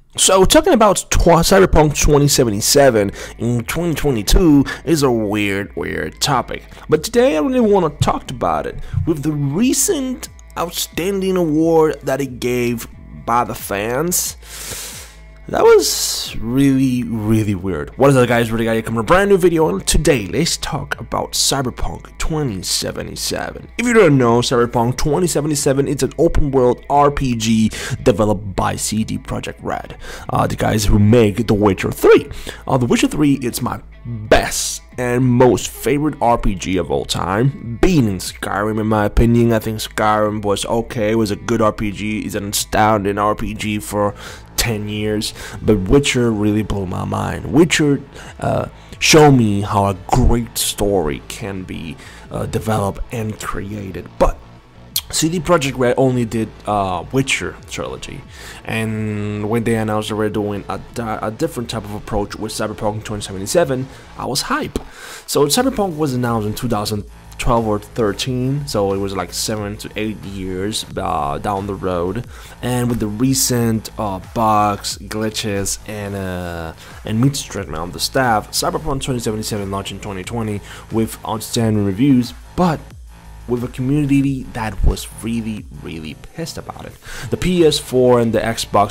So, talking about Cyberpunk 2077 in 2022 is a weird topic. But today I really want to talk about it with the recent outstanding award that it gave by the fans. That was really weird. What is up, guys? Really got come a brand new video, and today let's talk about Cyberpunk 2077. If you don't know, Cyberpunk 2077 is an open world RPG developed by CD Projekt Red, the guys who make The Witcher 3. The Witcher 3 is my best and most favorite RPG of all time, beating Skyrim in my opinion. I think Skyrim was okay, it was a good RPG, it's an astounding RPG for 10 years, but Witcher really blew my mind. Witcher showed me how a great story can be developed and created. But CD Projekt Red only did Witcher trilogy, and when they announced they were doing a different type of approach with Cyberpunk 2077, I was hype. So Cyberpunk was announced in 2012 or 13, so it was like 7 to 8 years down the road, and with the recent bugs, glitches, and mistreatment of the staff, Cyberpunk 2077 launched in 2020 with outstanding reviews, but with a community that was really pissed about it. The PS4 and the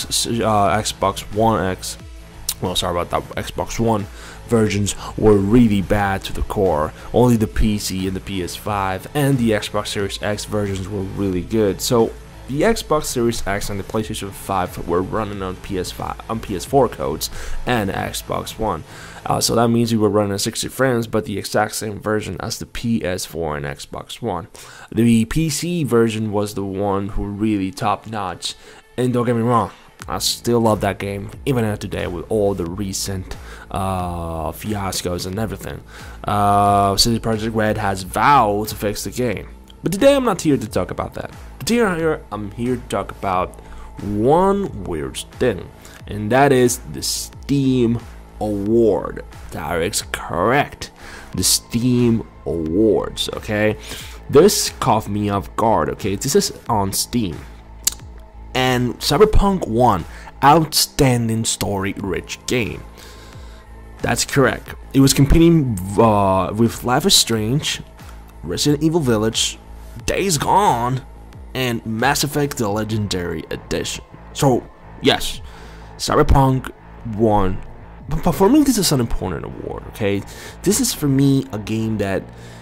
Xbox One X, well, sorry about that, Xbox One versions were really bad to the core. Only the PC and the PS5 and the Xbox Series X versions were really good. So the Xbox Series X and the PlayStation 5 were running on PS4 codes and Xbox One. So that means we were running at 60 frames, but the exact same version as the PS4 and Xbox One. The PC version was the one who really top notch. And don't get me wrong, I still love that game, even today with all the recent fiascos and everything. CD Projekt Red has vowed to fix the game. But today I'm not here to talk about that. But here I'm here to talk about one weird thing, and that is the Steam Award. That is correct. The Steam Awards, okay? This caught me off guard, okay? This is on Steam. And Cyberpunk won Outstanding Story-Rich Game. That's correct. It was competing with Life is Strange, Resident Evil Village, Days Gone, and Mass Effect The Legendary Edition. So, yes, Cyberpunk won. But for me, this is an important award, okay? This is, for me, a game that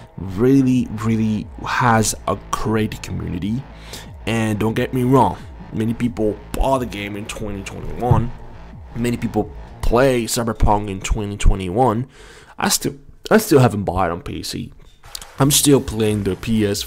really has a great community. And don't get me wrong, many people bought the game in 2021. Many people play Cyberpunk in 2021. I still haven't bought it on PC. I'm still playing the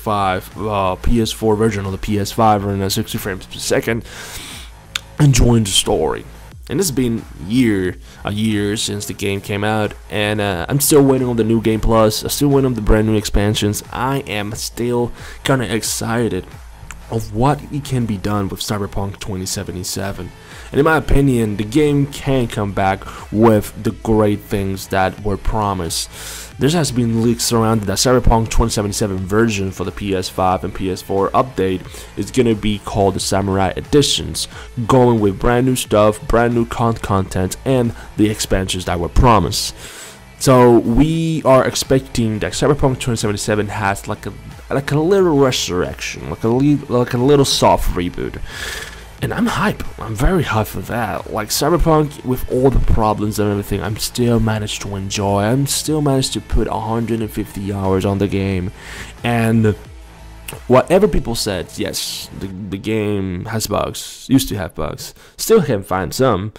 PS4 version of the PS5 running at 60 frames per second, enjoying the story. And it's been a year since the game came out, and I'm still waiting on the new Game Plus. I'm still waiting on the brand new expansions. I am still kind of excited of what it can be done with Cyberpunk 2077. And in my opinion, the game can come back with the great things that were promised. There has been leaks around that Cyberpunk 2077 version for the PS5 and PS4 update is gonna be called the Samurai Editions, going with brand new stuff, brand new content, and the expansions that were promised. So we are expecting that Cyberpunk 2077 has like a little resurrection, like a little soft reboot. And I'm hype. I'm very hyped for that. Like Cyberpunk, with all the problems and everything, I'm still managed to enjoy. I'm still managed to put 150 hours on the game. And whatever people said, yes, the game has bugs. Used to have bugs. Still can find some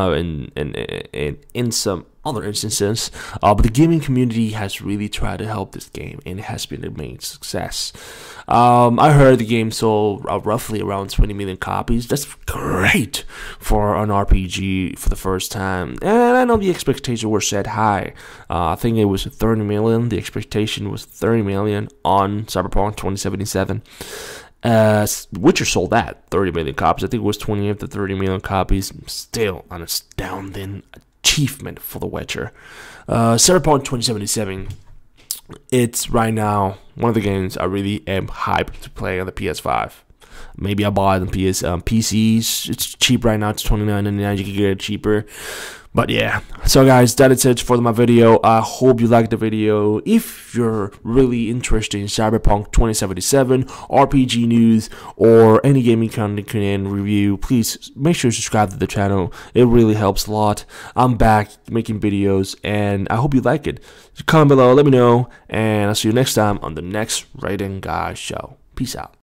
in some other instances. But the gaming community has really tried to help this game, and it has been a main success. I heard the game sold roughly around 20 million copies. That's great for an RPG for the first time. And I know the expectations were set high. I think it was 30 million. The expectation was 30 million on Cyberpunk 2077. Witcher sold that 30 million copies. I think it was 28 to 30 million copies. Still an astounding achievement for The Witcher. Cyberpunk 2077, it's right now one of the games I really am hyped to play on the PS5. Maybe I buy it on PCs. It's cheap right now. It's $29.99. You can get it cheaper. But yeah, so guys, that is it for my video. I hope you liked the video. If you're really interested in Cyberpunk 2077, RPG news, or any gaming content review, please make sure to subscribe to the channel. It really helps a lot. I'm back making videos, and I hope you like it. Comment below, let me know, and I'll see you next time on the next Rating Guy Show. Peace out.